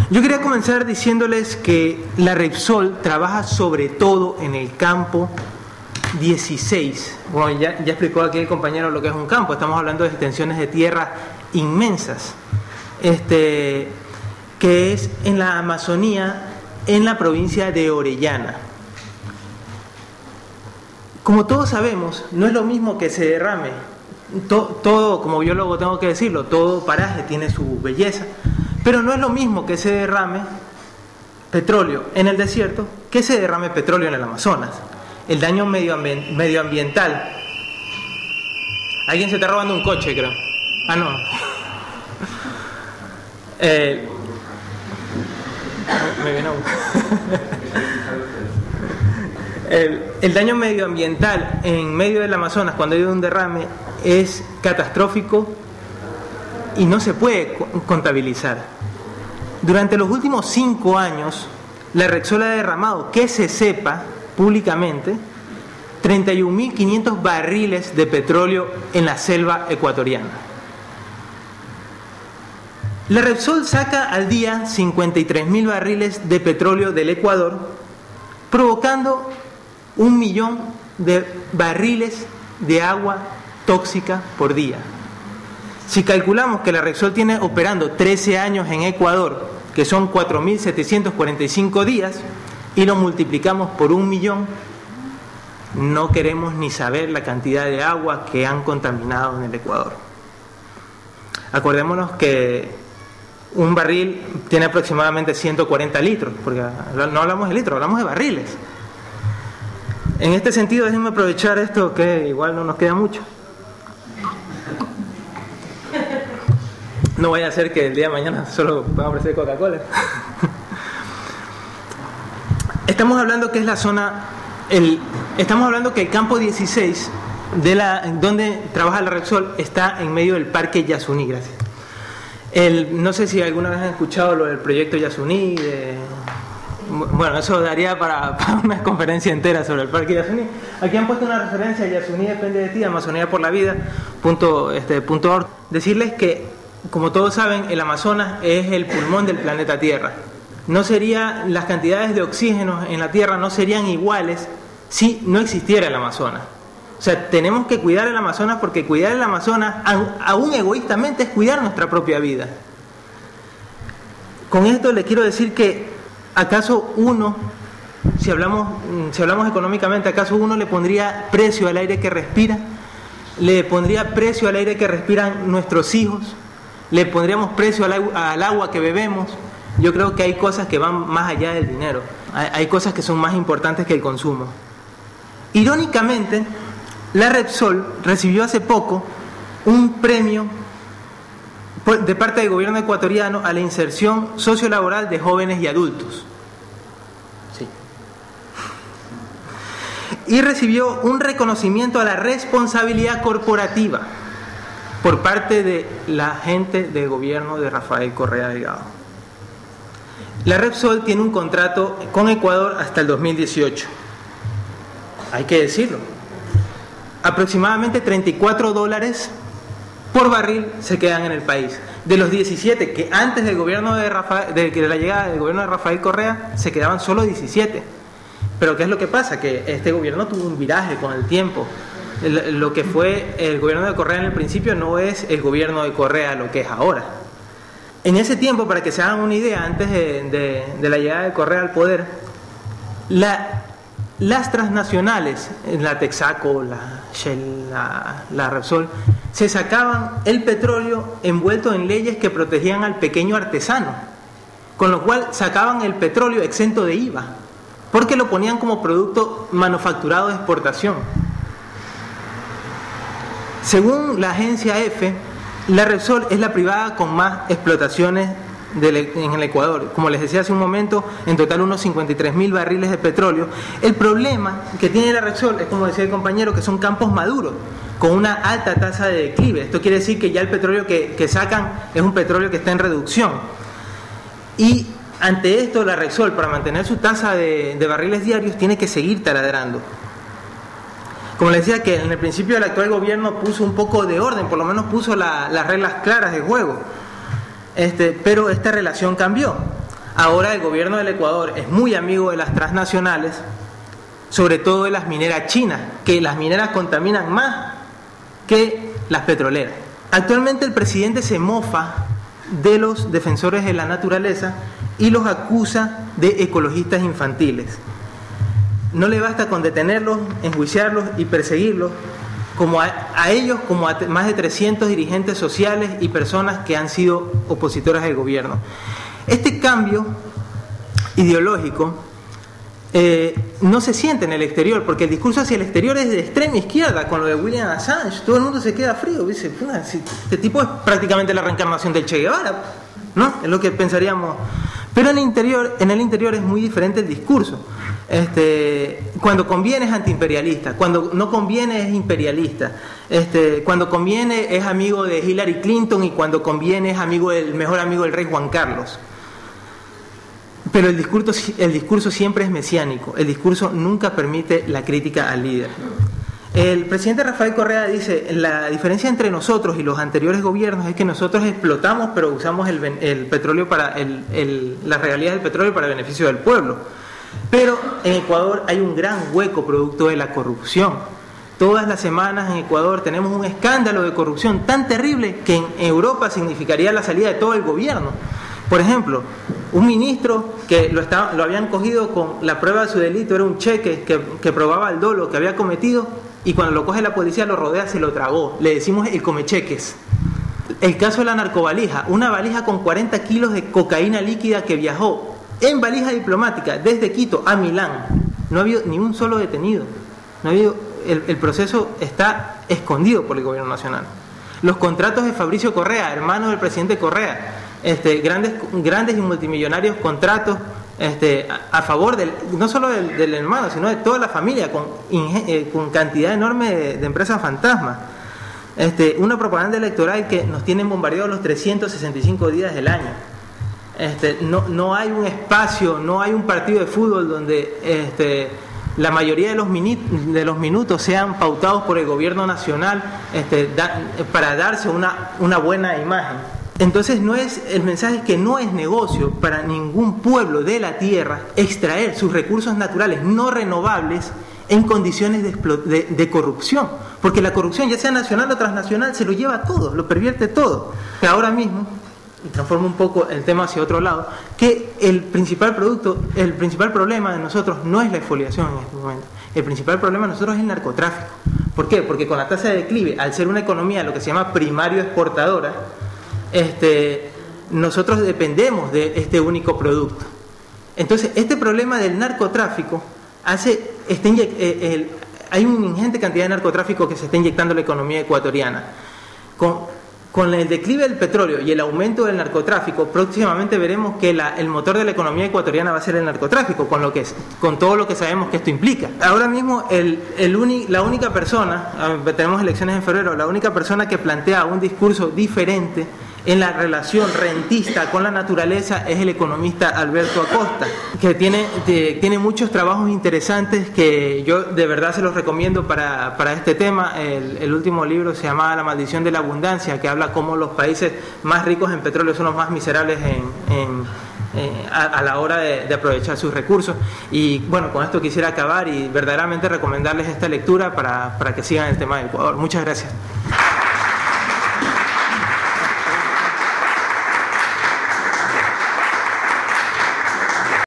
Yo quería comenzar diciéndoles que la Repsol trabaja sobre todo en el campo 16. Bueno, ya explicó aquí el compañero lo que es un campo. Estamos hablando de extensiones de tierra inmensas, que es en la Amazonía, en la provincia de Orellana. Como todos sabemos, no es lo mismo que se derrame. Todo, como biólogo tengo que decirlo, todo paraje tiene su belleza, pero no es lo mismo que se derrame petróleo en el desierto que se derrame petróleo en el Amazonas. El daño medioambiental. Alguien se está robando un coche, creo. Ah, no. Me viene el daño medioambiental en medio del Amazonas cuando hay un derrame es catastrófico y no se puede contabilizar. Durante los últimos 5 años, la Repsol ha derramado, que se sepa públicamente, 31.500 barriles de petróleo en la selva ecuatoriana. La Repsol saca al día 53.000 barriles de petróleo del Ecuador, provocando 1 millón de barriles de agua tóxica por día. Si calculamos que la Repsol tiene operando 13 años en Ecuador, que son 4.745 días, y lo multiplicamos por 1 millón, no queremos ni saber la cantidad de agua que han contaminado en el Ecuador. Acordémonos que un barril tiene aproximadamente 140 litros, porque no hablamos de litros, hablamos de barriles. En este sentido, déjenme aprovechar esto, que igual no nos queda mucho. No vaya a ser que el día de mañana solo puedan ofrecer Coca-Cola. Estamos hablando que es la zona, estamos hablando que el campo 16 donde trabaja la Repsol está en medio del Parque Yasuní, gracias. No sé si alguna vez han escuchado lo del proyecto Yasuní. Bueno, eso daría para una conferencia entera sobre el Parque Yasuní. Aquí han puesto una referencia: Yasuní depende de ti, Amazonía por la vida, .org. Decirles que, como todos saben, el Amazonas es el pulmón del planeta Tierra. Las cantidades de oxígeno en la Tierra no serían iguales si no existiera el Amazonas. O sea, tenemos que cuidar el Amazonas, porque cuidar el Amazonas, aún egoístamente, es cuidar nuestra propia vida. Con esto les quiero decir que, ¿acaso uno, si hablamos económicamente, acaso uno le pondría precio al aire que respira? ¿Le pondría precio al aire que respiran nuestros hijos? ¿Le pondríamos precio al agua que bebemos? Yo creo que hay cosas que van más allá del dinero. Hay cosas que son más importantes que el consumo. Irónicamente, la Repsol recibió hace poco un premio de parte del gobierno ecuatoriano a la inserción sociolaboral de jóvenes y adultos. Sí. Y recibió un reconocimiento a la responsabilidad corporativa por parte de la gente del gobierno de Rafael Correa Delgado. La Repsol tiene un contrato con Ecuador hasta el 2018. Hay que decirlo. Aproximadamente $34 por barril se quedan en el país. De los 17 que antes del gobierno de la llegada del gobierno de Rafael Correa, se quedaban solo 17. Pero ¿qué es lo que pasa? Que este gobierno tuvo un viraje con el tiempo. Lo que fue el gobierno de Correa en el principio no es el gobierno de Correa lo que es ahora. En ese tiempo, para que se hagan una idea, antes de la llegada de Correa al poder, las transnacionales, la Texaco, la Shell, la Repsol, se sacaban el petróleo envuelto en leyes que protegían al pequeño artesano, con lo cual sacaban el petróleo exento de IVA, porque lo ponían como producto manufacturado de exportación. Según la agencia EFE, la Repsol es la privada con más explotaciones en el Ecuador. Como les decía hace un momento, en total unos 53.000 barriles de petróleo. El problema que tiene la Repsol es, como decía el compañero, que son campos maduros, con una alta tasa de declive. Esto quiere decir que ya el petróleo que sacan es un petróleo que está en reducción. Y ante esto, la Repsol, para mantener su tasa de barriles diarios, tiene que seguir taladrando. Como les decía, que en el principio el actual gobierno puso un poco de orden, por lo menos puso las reglas claras de juego. Pero esta relación cambió. Ahora el gobierno del Ecuador es muy amigo de las transnacionales, sobre todo de las mineras chinas, que las mineras contaminan más que las petroleras. Actualmente el presidente se mofa de los defensores de la naturaleza y los acusa de ecologistas infantiles. No le basta con detenerlos, enjuiciarlos y perseguirlos, como a ellos como a más de 300 dirigentes sociales y personas que han sido opositoras del gobierno. Este cambio ideológico no se siente en el exterior, porque el discurso hacia el exterior es de extrema izquierda, con lo de Julian Assange. Todo el mundo se queda frío, dice, este tipo es prácticamente la reencarnación del Che Guevara, ¿no? Es lo que pensaríamos. Pero en el interior es muy diferente el discurso. Cuando conviene es antiimperialista, cuando no conviene es imperialista, cuando conviene es amigo de Hillary Clinton y cuando conviene es mejor amigo del rey Juan Carlos. Pero el discurso siempre es mesiánico, el discurso nunca permite la crítica al líder. El presidente Rafael Correa dice, la diferencia entre nosotros y los anteriores gobiernos es que nosotros explotamos, pero usamos el petróleo para las regalías del petróleo para el beneficio del pueblo. Pero en Ecuador hay un gran hueco producto de la corrupción. Todas las semanas en Ecuador tenemos un escándalo de corrupción tan terrible que en Europa significaría la salida de todo el gobierno. Por ejemplo, un ministro que lo habían cogido con la prueba de su delito, era un cheque que probaba el dolo que había cometido, y cuando lo coge la policía lo rodea, se lo tragó. Le decimos el comecheques. El caso de la narcovalija, una valija con 40 kilos de cocaína líquida que viajó en valija diplomática desde Quito a Milán. No ha habido ni un solo detenido. No ha habido, el proceso está escondido por el gobierno nacional. Los contratos de Fabricio Correa, hermano del presidente Correa, grandes y multimillonarios contratos a favor no solo del hermano, sino de toda la familia, con cantidad enorme de empresas fantasmas. Una propaganda electoral que nos tienen bombardeados los 365 días del año. No hay un espacio, no hay un partido de fútbol donde la mayoría de los minutos sean pautados por el gobierno nacional para darse una buena imagen. Entonces el mensaje es que no es negocio para ningún pueblo de la tierra extraer sus recursos naturales no renovables en condiciones de corrupción, porque la corrupción, ya sea nacional o transnacional, se lo lleva todo, lo pervierte todo. Ahora mismo, y transformo un poco el tema hacia otro lado, que el principal problema de nosotros no es la exfoliación en este momento. El principal problema de nosotros es el narcotráfico. ¿Por qué? Porque con la tasa de declive, al ser una economía lo que se llama primario exportadora, nosotros dependemos de este único producto. Entonces, este problema del narcotráfico hay una ingente cantidad de narcotráfico que se está inyectando en la economía ecuatoriana. Con el declive del petróleo y el aumento del narcotráfico, próximamente veremos que el motor de la economía ecuatoriana va a ser el narcotráfico, con todo lo que sabemos que esto implica. Ahora mismo, la única persona, tenemos elecciones en febrero, la única persona que plantea un discurso diferente en la relación rentista con la naturaleza es el economista Alberto Acosta, que tiene muchos trabajos interesantes que yo de verdad se los recomiendo para este tema. El último libro se llama La maldición de la abundancia, que habla cómo los países más ricos en petróleo son los más miserables a la hora de aprovechar sus recursos. Y bueno, con esto quisiera acabar y verdaderamente recomendarles esta lectura para que sigan el tema de Ecuador. Muchas gracias.